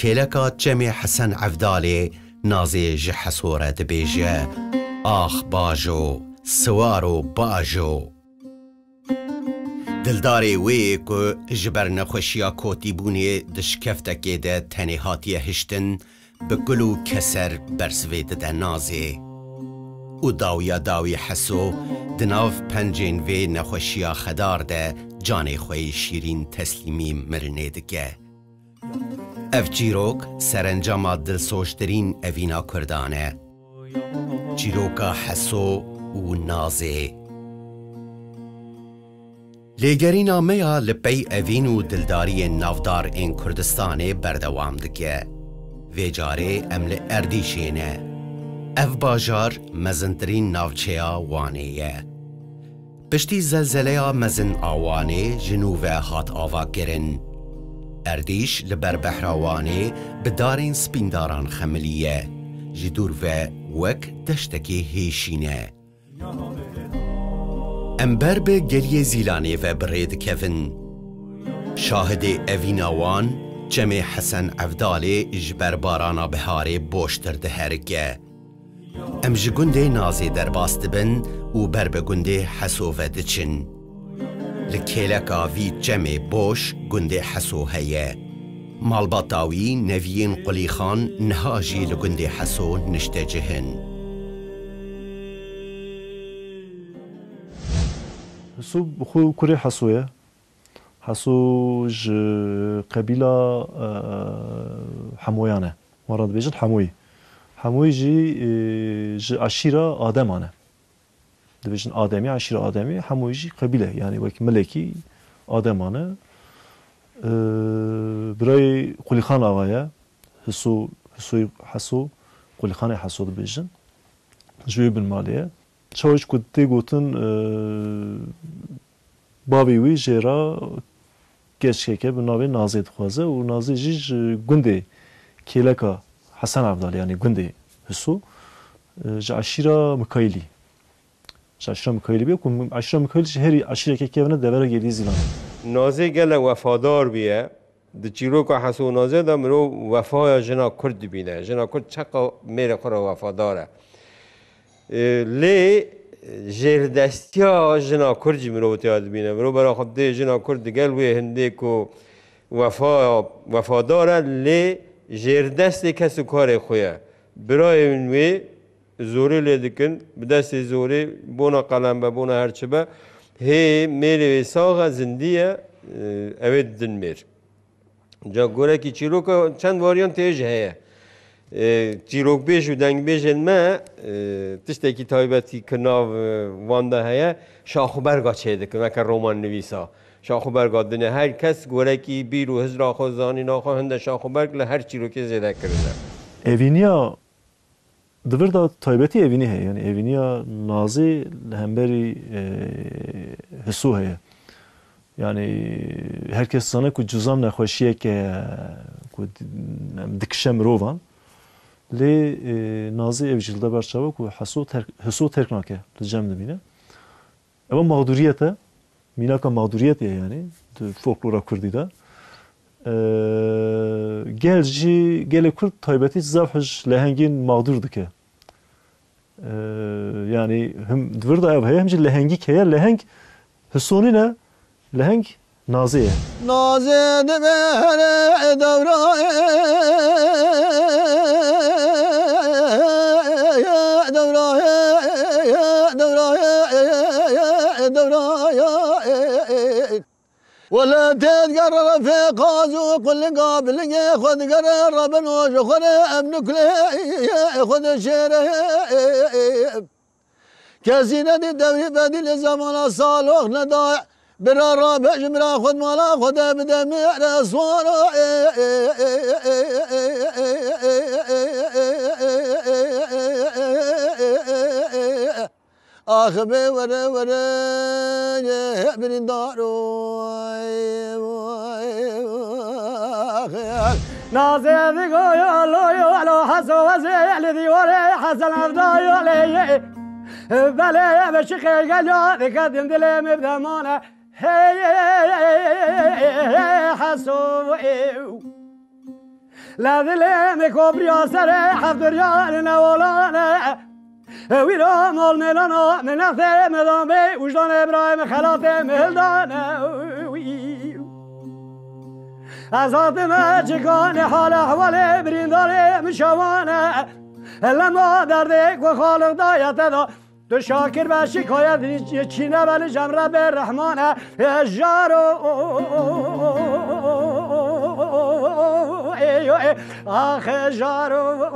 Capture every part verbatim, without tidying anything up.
کلکا جمع حسن عفدالی نازی جحسوره دبیجه آخ باجو سوارو باجو دلداری وی که جبر نخوشیا کوتی بونی دشکفته ده تنهاتی هشتن به گلو کسر برسوید ده نازی او داویا داوی حسو دناف پنجین وی نخوشیا خدار ده جان خوی شیرین تسلیمی مرنه دگه اف جیروک سرانجام دلسوزترین اوینا کردانه جیروکا حسو و نازی لیگری نامه لپی اوین و دلداری نافدار این کردستان بردوام دکه وی جاره امل اردیشینه اف باجار مزنترین نافچیا وانیه پشتی زلزله مزن آوانه جنوب هات آوا گرن اردیش لبر بحراوانه بدارین سپینداران خملیه جدور و وک دشتکی هیشینه امبر به گلیه زیلانه و برید کفن شاهد اویناوان جمع حسن عفدالی اجبر بارانا بهاره بوشتر ده هرگه امج گنده نازی در باست بن و بر به گنده حسو و دچن لکیلکا وی جمع بوش گنده حسو هیه مالباتاوی نوین قلی خان نهاجی لگنده حسو نشته جهن حسو بخو كوري حسوية حسو ج قبيلة حمويانة مراد بيجن حموي حموي جي ج عشيرة آدمانة دبيجن آدمي عشيرة آدمي حموي جي قبيلة يعني وك ملكي آدمانة براي قولي خان آغايا حسو حسو حسو قولي خان حسو دبيجن جوي بالمالية چاوش کدی گوتن بابی وی جرا کشکه که به نام نازی دخوازه و نازی جیج گنده کلکا حسن عفدالی یعنی گنده حسو جعشیرا مکایلی جعشیرا مکایلی بیه که عشیرا مکایلی هری عشیرا که کهونه دوره گلی زیلان نازی گل وفادار بیه د چیروکا حسو نازی دا مرو وفای جنا کرد بینه جنا کرد چقا میره خورا وفاداره لی جردستیا جنا کردی مرو تیاد بینه مرو برای خود دی جنا کرد گل وی هنده کو وفا وفاداره لی جردست کسی کار خویه برای این وی زوری لیدکن بدست زوری بونا قلم به بونا هرچه به هی میری ساغ زندیه اوید دن میر جا گوره که چیروکا چند واریان تیج هیه چیروک بیش و دنگ بیش ما تشتی که تایبتی کناو وانده هیا شاخو برگا چه دکه مکر رومان نویسا شاخو برگا دنیا هر کس گوره که بیرو هزرا خو زانی ناخو هنده شاخو برگ لهر چیروکی زیده کرده اوینیا دور دا تایبتی اوینی هیا یعنی اوینیا نازی لهمبری حسو هیا یعنی هر کس زانه که جزام نخوشیه که دکشم روان لی نازی evcilde برچاو که حسو ترک حسو ترک نکه لجام نبینه اما مغدوریته مینا که مغدوریته یعنی فولکلورا کردی دا گل جی گل کرد تایبتی زفش لهنگین مغدور دکه یعنی هم دور دا اف هم جی لهنگی که لهنگ حسونی نه لهنگ نازیه نازی دبر دورا دورا دورا دورا ولا تتقرر في قازو كل قابل خذ قرر بنوج خذ ابنك خذ شيره كزينة الدوري بديل الزمان الصالح نداع برا رابع جمرا خذ مالا خذ بدمع رسوان آخ بي ورا ورا بن دارو نازي بيقو يالو يالو حسو وزي الذي وري حسن عفداي علي بلي بشيخ قال بقدم دلي مبدمانه هي حسو لذل مكبريا سر حفدريا نوالانه ویرا مال ملانا من نفته مدامه وجدان ابراهیم خلاف مهلدانه از آتمه چکان حال احوال برینداره مشوانه لما درده و خالق دایت دا تو شاکر و شکایت چینه ولی جمره به رحمانه جارو آخ جارو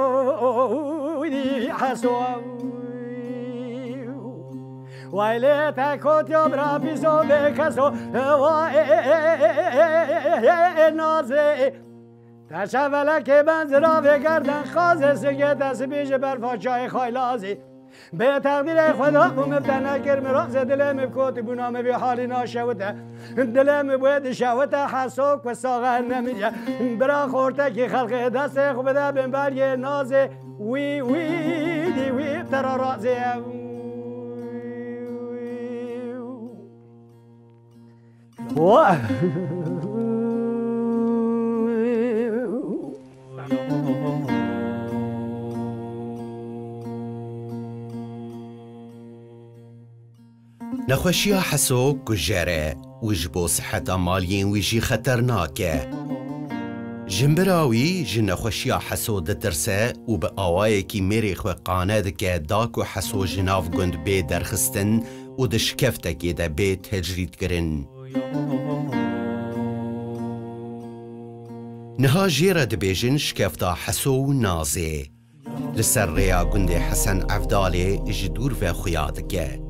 حسو وایله تکوت یا برا پیسو بکسو وای نازه تشوله که بنزرا بگردن خازه سگه دست بیش بر فاچای خایلازی به تقدیر خدا مبتن نکر مراز دلم بکوت بونام بی حالی ناشوته دلم بود شوته حسوک و ساغه نمیده برا خورته که خلق دست خوب ده بین برگ نازه وی وی دی وی ترا رازه واه نخوشیا حسو گجره ویج بو صحت مالین ویجی خطرناکه جنبراوی جن نخوشیا حسو دترسه و به آوائه کی میری خو قانه دکه داکو حسو جناف گند بی درخستن و دشکفته که ده بی تجرید کرن نها جیره دبیجن شکفتا حسو نازه لسر ریا گند حسن عفداله جدور و خویادکه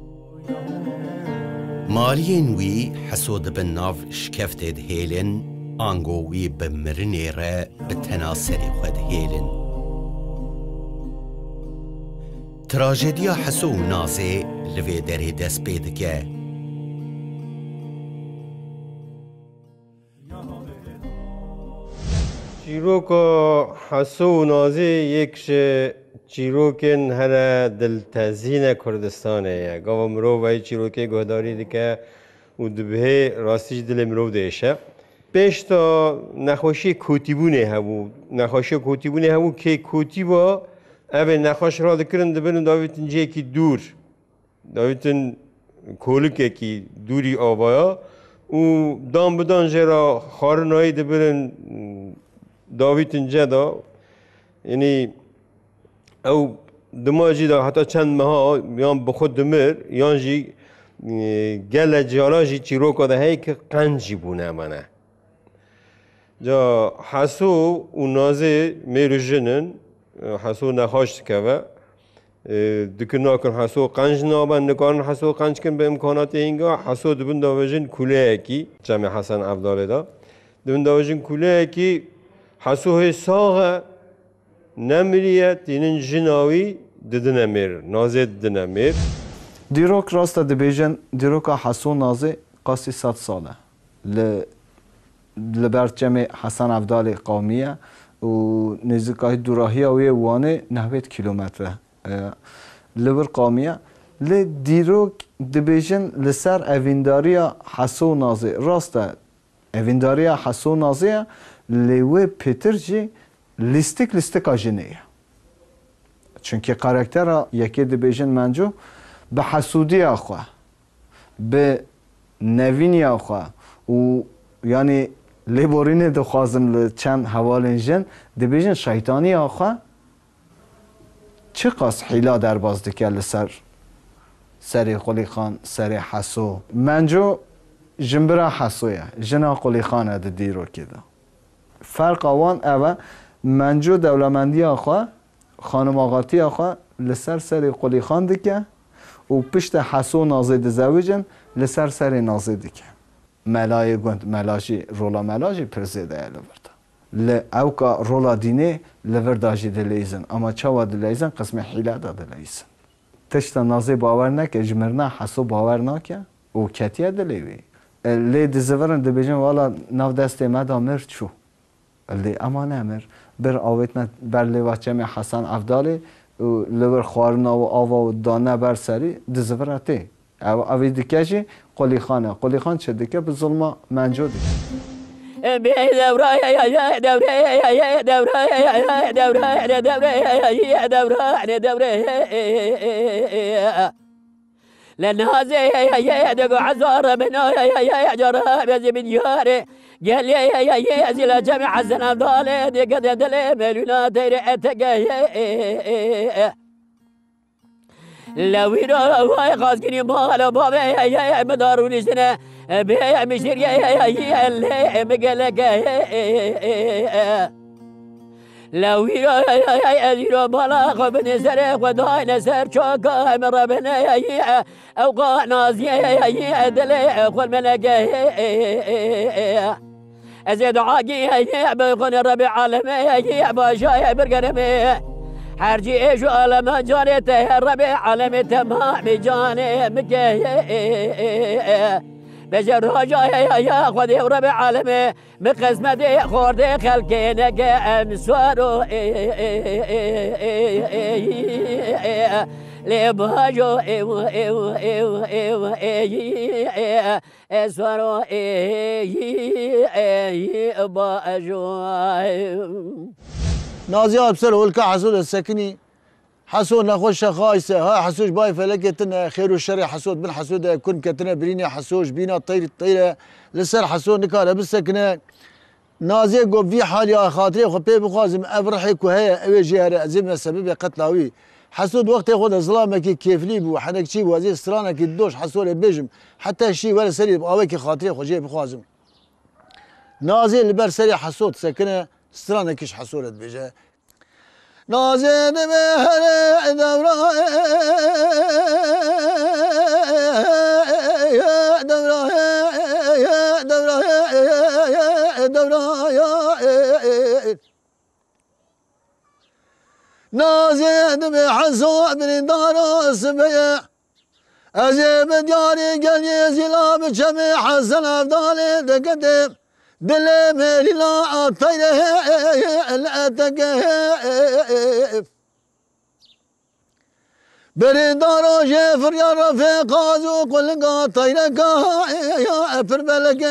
مالین وی حسود بن ناف شکفته ده هیلن آنگو وی بمرنی را به تناصری خود هیلن تراجدیا حسو نازه لوی دره دست پیدکه چیروکا حسو نازه یکش چیروکن هر دلتزین کردستانه گاو مرو وی چیروکه گهداری دیگه و دبه راستیش دل مرو دیشه پیش تا نخوشی کوتیبونه هبو نخوشی کوتیبونه هبو که کوتیبا اوه نخوش را دکرن دبن داویتن جه کی دور داویتن کولکه کی دوری آبایا و دام بدان جرا خارنایی دبرن داویتن جه دا یعنی او دماجی دا حتی چند ماه یان بخود دمر یان جی گل جالا جی چیروکا ده هی که قنجی بونه منه جا حسو و نازه میرو جنن حسو نخاشت که و دکر ناکن حسو قنج نابن نکارن حسو قنج کن به امکانات اینگا حسو دبن داوجن کوله اکی جمع حسن عبداله دا دبن داوجن کوله اکی حسو های ساغه نمیریه تینن جناوی ددن امیر نازه ددن امیر دیروک راست دبیجن دیروک حسو نازه قاسی صد ساله ل لبرد جمع حسن عبدال قومیه و نزدیکای دوراهی اوی وانه نهویت کیلومتره لبر قومیه ل دیروک دبیجن لسر اوینداریا حسو نازه راست اوینداریا حسو نازه لیوه پیتر جی لیستیک لیستیک آجنه چونکه کاراکتر یکی دبیجن منجو به حسودی آخواه به نوینی آخواه و یعنی لیبورین دو خوازم چند حوال جن دبیجن شیطانی آخواه چه قاس حیلا در باز دکه لسر سری قلی خان سری حسو منجو جنبرا حسویه جنا قلی خانه ده دیرو که ده فرق آوان اوه منجو دولمندی آخواه خانم آقاتی آخواه لسر سری قلی خان دکه و پشت حسو نازه ده زویجن لسر سری نازه دکه ملای گوند ملاجی رولا ملاجی پرزیده لوردا ل اوکا رولا دینه لوردا جی دلیزن اما چاوا دلیزن قسم حیله دا دلیزن تشتا نازه باور نکه جمرنا حسو باور نکه او کتیه دلیوی لی دزورن دبیجن والا نو دسته مدا مر چو لی اما نمر بر آویتنا بر لیوچم حسن عبدالی لور خوارنا و آوا و دانه بر سری دزورته او اوی دکه جی قلی خانه قلی خان چه دکه به ظلم منجو دکه لأن هذا يدق عزار من جرى بزي من ياري قال لي يا زي جميع الزنا ضالي دي قد دلي ملينا دير اتقى لو يرى واي خاسكني مال بابا يا مداروني سنة بيع مشير يا اللي مقلق لو يرى يرى مالا خبني سرق وداين سر شوكا مرة بني أو قاناز يا دلي خل ملقى أزيد عاقي بيكون الربيع عالمي باشا برقرمي حرجي إيش على جانته الربيع عالمي تمام جاني مكي بجر رجايا يا خذي ربيع عالمي مقسمتي خوردي خلقينك انسوارو لباجو ايو ايو ايو ايو ايو اسوارو ايو باجو نازي ابصر ولك حسود السكني حسود نخش خايسه ها حسوش باي فلكتنا خير والشر حسود بن حسود كن كتنا بريني حسوش بينا طير الطيره لسر حسود نكاله بالسكنه نازي قو في حال يا خاطري خو بي بخازم افرحك وهي اوي جهه زمنا سبب قتلاوي حسود وقت ياخذ ظلامك كيف لي بو حنك شي وزي استرانك الدوش حسود بيجم حتى شي ولا سري باويك خاطري خو جاي بخازم نازي البر سري حسود سكنه استرانكش حسود بيجا نازل مهر دورا يا دورا يا دورا يا دورا يا نازل بحزو من دار السبيع أجيب دياري قال يزيلا بجميع حسن أفضالي دقدم دل ميلا الطير الاتقف بريدارو جفر يا رفيق قازو كل قاطيرك يا فربلك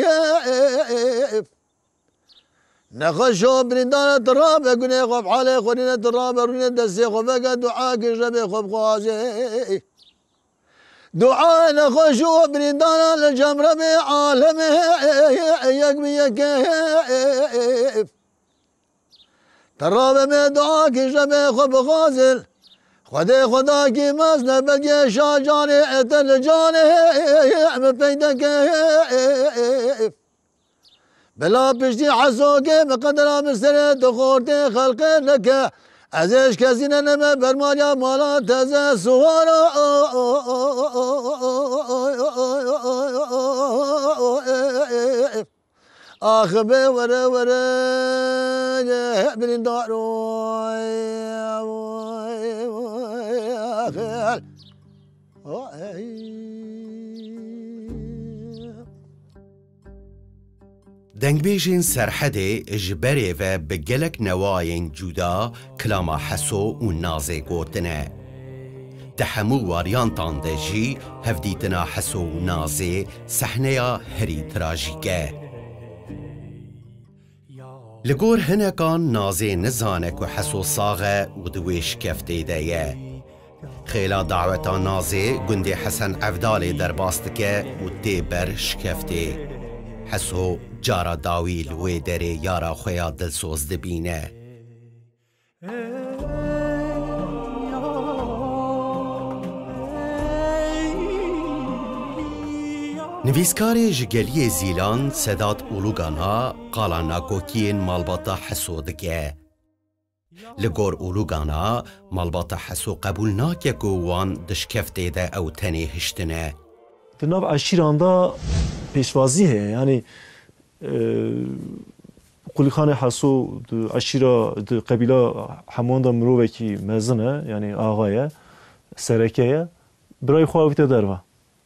نخشو بريدار التراب قني خوب علي خونين التراب رونين دسي خوبك دعاك جبي خوب خوازي دعاء نخشو بريدانا للجمرة بعالمه يقبي يكيف تراب من دعاك جبي خب غازل خدي خداكي مزنا بقي شاجاني اتل جاني مفيدك بلا بشتي حسوكي مقدرة مستري دخورتي خلقي لك ازش كزينة نما برمانيا مالا تزا سوارا آخ بي ورا ورا بلين دارو دنگبیجین سرحده جبره و بگلک نواین جودا کلاما حسو و نازه گوتنه. تحمو واریانتان ده جی هفدیتنا حسو و نازه صحنه هری تراژیکه. لگور هنکان نازه نزانه که حسو ساغه و دویش کفته ده. خیلا دعوتا نازه گنده حسن افدال در باستکه و تی بر شکفته. حسو جارا داویل و دره یارا خویا دلسوز دبینه. نویسکار جگلی زیلان سداد اولوگانا قالا ناگوکین مالباتا حسو دکه. لگور اولوگانا مالباتا حسو قبول ناکه که وان دشکفته ده او تنه هشتنه. دناب عشیراندا پیشوازی هست، یعنی قلیخان حسو عشیرا قبیله همون دا مروه کی مزنه، یعنی آقایه سرکیه برای خواهی داروا.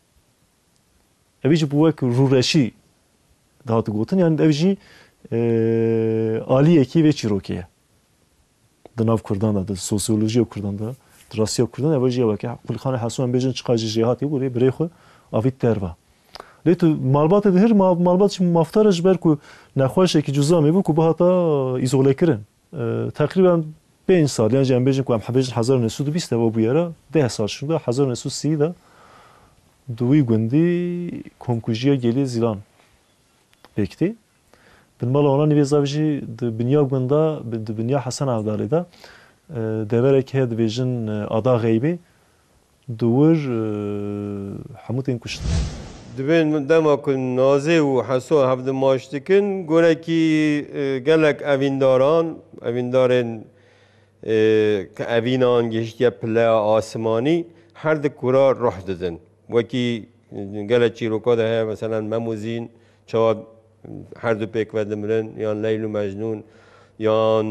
اویج بوک رورشی دهات گوتن، یعنی اویجی عالیه کی و چیروکیه. دناب کردن دا سوسیولوژی کردن دا دراستی کردن اویجی وکی قلیخان حسو هم بیشتر چقدر جهاتی بوده برای خو آفید داروا. لیتو مالبات دهر مالباتش مفترش بر کو نخواشه که جزا می بو کو بهتا ایزوله کردن تقریبا پنج سال یعنی جنبه جن کو هم حبیج هزار و نهصد و بیست و بیاره ده سال شده هزار و نهصد و سی ده دوی گندی کمکوژیا گلی زیلان بکتی بالمال آنها نویزاویجی دنیا گندا دنیا حسن عبدالی ده دوره که دویژن آدا غیبی دور حمود این کشت دبین دما کن نازه و حسو هفت ماشتکن گونه کی گلک اوینداران اویندارن که اوینان گشتی پله آسمانی هر دکورا روح دادن وکی گلک چی رو کده مثلا مموزین چاد هر دو پیک و دمرن یا لیل و مجنون یا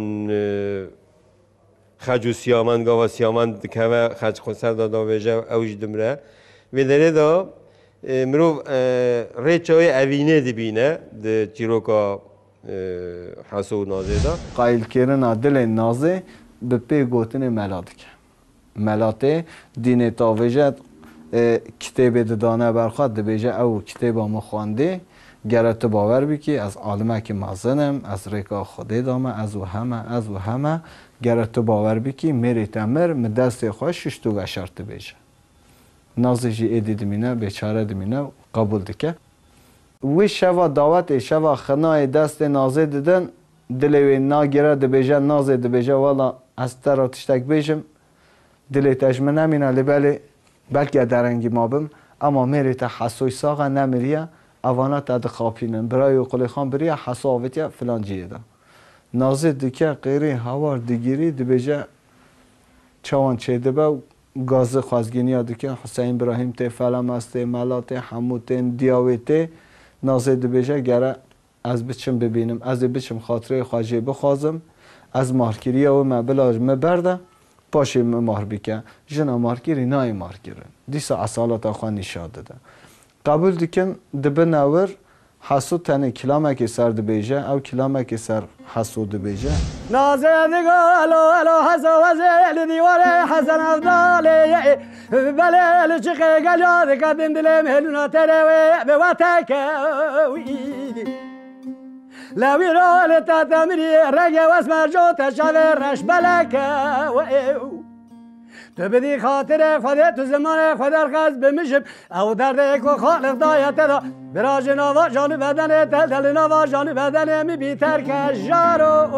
خج و سیامند گاوا سیامند که خج خود سر دادا ویجه اوج دمره و داره دا مرو ریچای اوینه دبینه د چیروکا حسو نازه دا قایل کردن دل نازه به پی گوتن ملاتک ملاته دین تاویجه کتاب دانه برخواد دبیجه او کتاب ما خوانده گرت باور بی که از عالمه که مازنم از ریکا خوده دامه از و همه از و همه گرت باور بی که میری تمر مدست خوش ششتو گشارت بیجه نازجی ایدی دمینه بیچاره دمینه قبول دکه وی شوا دعوت شوا خنای دست نازه دادن دلوی ناگیره دبیجه نازه دبیجه والا از تر تشتک بیجم دلی تجمه نمینه لبالی بلکه درنگی مابم اما میری تا حسوی ساقه نمیریه اوانات تا دخاپینن برای قلی خان بریه حساویتیه فلان جیه دا نازه دکه غیری هوار دیگیری دبیجه چوان چه دبه گاز خوازگینی ها دکه حسین ابراهیم ته فلم است ملات حمود ته دیاویته نازه دبیجه گره از بچم ببینم از بچم خاطره خواجه بخوازم از مارکیری و مبلاج مبرده پاشه مار بکن جنا مارکیری نای مارکیره دیسا اصالات آخوان نشاد داده قبول دکن دبه نور حسود تنه کلامه که سر دبیجه او کلامه که سر حسود دبیجه نازه دگو الو الو حسو وزیل دیواره حسن افضالی بله چخه گجاد کدن دل مهلونا تروی به وطکویدی لوی رول تا تمری رگه واسمر جو تشوه رش بلکویو تو بدی خاطر خودت تو زمان خود الخز بمیشم او درد کو خالق دایت دا برا جناوا جانو بدن تل تل نوا جانو بدن می بیتر که جارو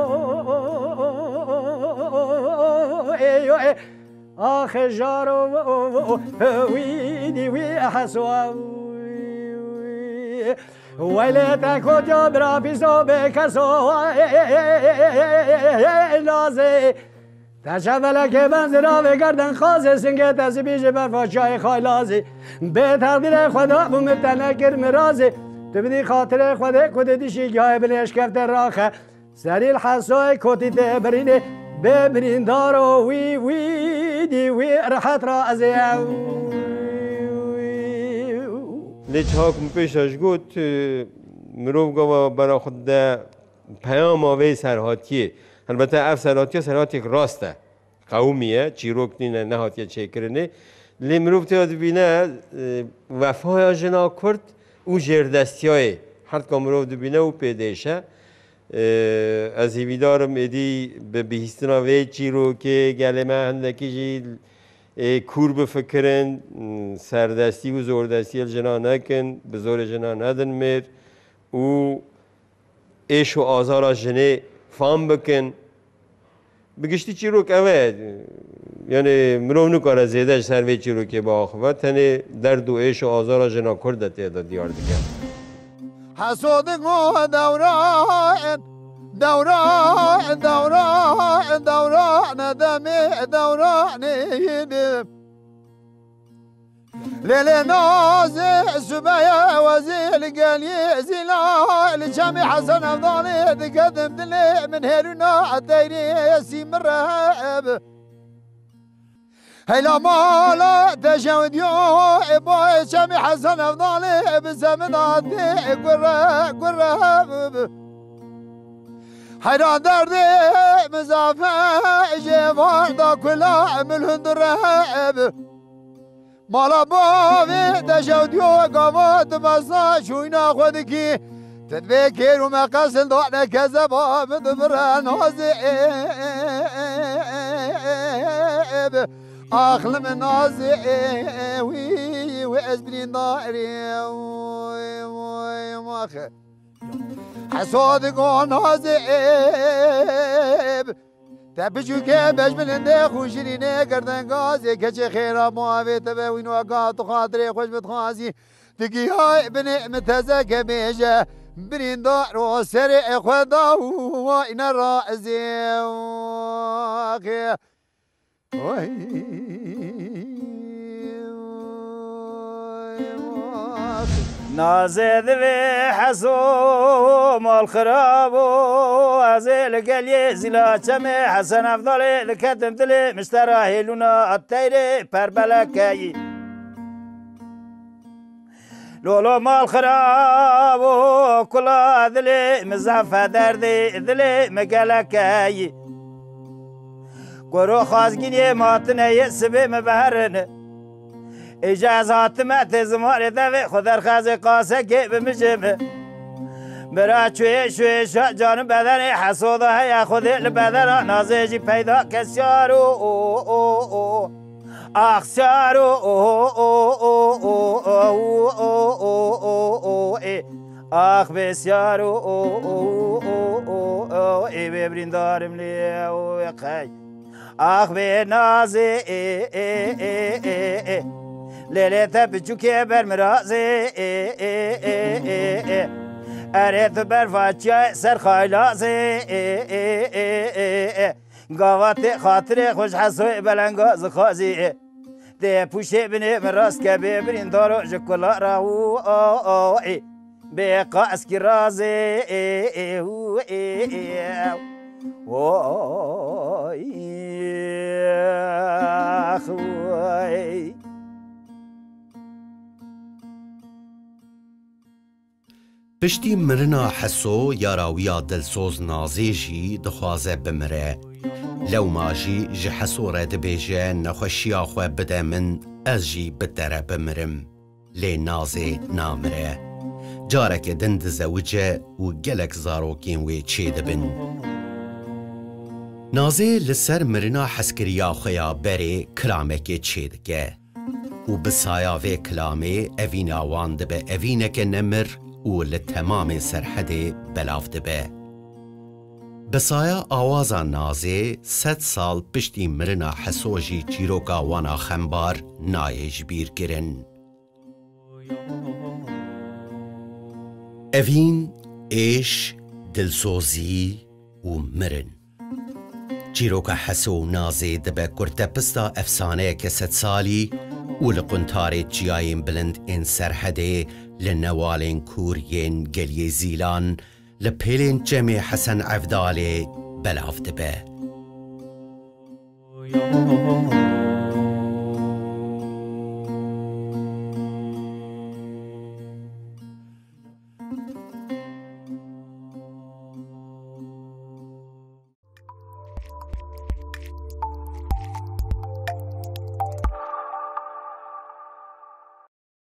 ایو ای آخ جارو ویدی وی حسوا ویلیت کجا برا پیسو بکسو نازه تشوله که بنزرا و گردن خازه سنگه تسی بیش برفاشای خایلازی به تقدیر خدا بومبتنه کرم رازی تو بدی خاطر خدا کده دیشی گاه بلیش کفت راخه سریل حسای کتی ته برینه ببرین دارو وی وی دی وی راحت را از لیچ هاکم پیشش گوت مروف گوه برا خود ده پیام آوه سرحاتیه البته اف سرحاتیه سرحاتی راسته قومیه چیروک نینه نهاتیه چه کرنه لی مروف تیاد بینه وفای جنا کرد او جردستی های هر که مروف دبینه او پیدیشه از هیویدارم ایدی به بهیستنا وی چیروکه گلمه هندکی جی کور بفکرن سردستی و زوردستی الجنا نکن به زور جنا ندن میر او ایش و آزار جنه فام بکن بگشتی چی رو که اوه یعنی مرو نکاره زیده سروی چی رو که با آخوه تنه درد و ایش و آزار جنا کرده تیده دیار دیگه حسودگو دوران دوران دوران دوران دمی دوران لیل ناز سبايا وزيل قال يزيلا لجامي حسن افضالي تقدم دلي من هيرنا الديري يسيم الرهب هيلا مالا تجاود يو ابو جامي حسن افضالي بزمن عدي قرة قرة حيران دردي مزافة جيوان دا كلها من هند الرهب مالا باوی دشودیو گاوات مسا شوینا خودکی تدبیر و مقصل دعنا كذبا بدبران هزئب أخل من نازئ وي وأزبرين داري وي وي ماخ حسودك نازئب تبجو كبش من عندك خوشرينه قردن غازي كشي خيرا موافي تبوين وقات خاطري خوش بتخازي تقي هاي بنعمة هزاك بيجا برين دار وسرع خدا وين الرازي واخي نازد في حسوم الخراب وازل قلي زلا جمع حسن افضل لكتم دلي مشتراه لنا التيري بربلكاي لولو مال خراب وكل ذلي مزعفة دردي ذلي مقالكاي قرو خازقيني ماتنا يسبي مبهرن إجازات ما تزمار ذوي خذر خازي قاسة كيب مجمه برا شوي شوي شا جانب بدن حسوده هيا خذي البدن نازيجي بيدا كسيارو أخسارو آخ بسیارو ای ببرین دارم لیو یقای آخ به نازی لیلیت بچو که بر مرازی اريت برفاتشا سر خايلازي قاواتي خاطري خوش حسوي بلنقا زخازي دي بوشي بني من راس كبي برين دارو جكولا راو بيقا اسكي رازي اخوي پشتی مرنا حسو یاراویا دلسوز نازیجی دخوازه بمره لو ماجی جی حسو را دبیجه نخوشیا خواه بده من از جی بدره بمرم لی نازی نامره جارک دند زوجه و گلک زاروکین وی چی دبن نازی لسر مرنا حسکریا خویا بری کلامک چی دگه و بسایا وی کلامی اوین آوان دبه اوینک نمر و لتمام سرحده بلاف دبه بسایا آوازا نازی ست سال پشتی مرنا حسوجی چیروکا وانا خمبار نایج بیر گرن اوین ایش دلسوزی و مرن چیروکا حسو نازی دبه کرته پستا افسانه که ست سالی و لقنتار جیاین بلند این سرحده لنوالين كوريين قلي زيلان لبيلين جمي حسن عفدالي بلاف دبه